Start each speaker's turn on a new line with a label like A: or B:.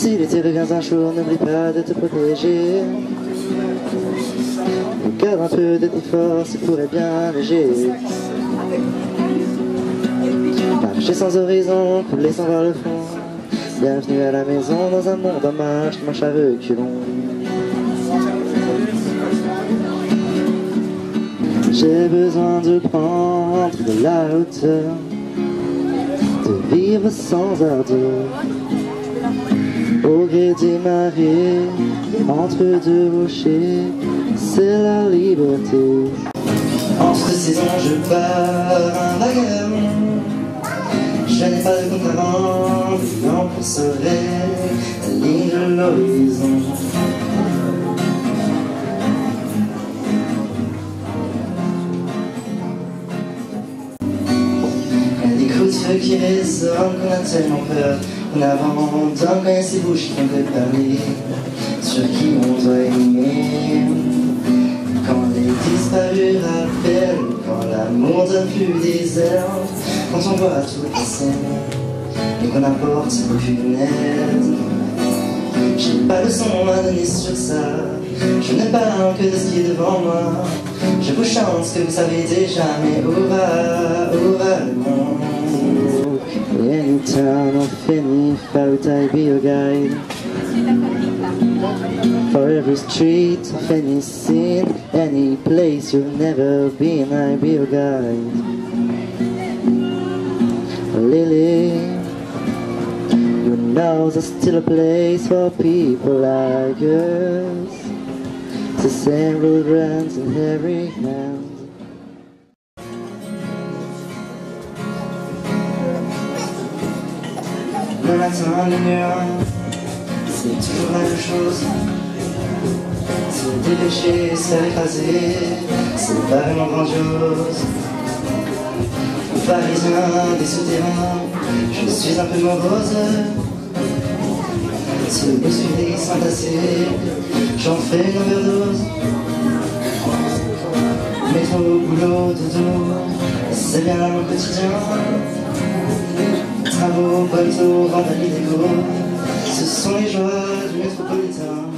A: Si l'été revient un jour, n'oublie pas de te protéger. Garde un peu de tes forces pour être bien léger. Marcher sans horizon, couler sans voir le fond. Bienvenue à la maison dans un monde en marche, marche à reculons. J'ai besoin de prendre de la hauteur, de vivre sans ardeur, au gré des marées, entre deux rochers, c'est la liberté. Entre saisons je pars un vagabond, je n'ai pas de compte à rendre, non pour sauver la ligne de l'horizon. Des coups de feu qui résonnent, qu'on a tellement peur, qu'on abandonne quand il y a ces bouches qui font que parler, sur qui on doit aimer. Quand les disparus rappellent, quand l'amour donne plus des ailes, quand on voit toutes les scènes et qu'on n'apporte aucune aide. J'ai pas de son à donner sur ça, je ne parle que de ce qui est devant moi. Je vous chante ce que vous savez déjà, mais où va le monde? Any town of any fault, I'll be your guide. For every street of any scene, any place you've never been, I'll be your guide. Lily, you know there's still a place for people like us. The same road runs in every hand. Le matin, le mur, c'est toujours la même chose. Se dépêcher, se faire écraser, c'est pas vraiment grandiose. Parisien des souterrains, je suis un peu morose. Se bousculer, s'entasser, j'en fais une overdose. Métro, boulot, dodo, c'est bien mon quotidien. Travaux, bateaux, vendredi déco, ce sont les joies du métropolitain.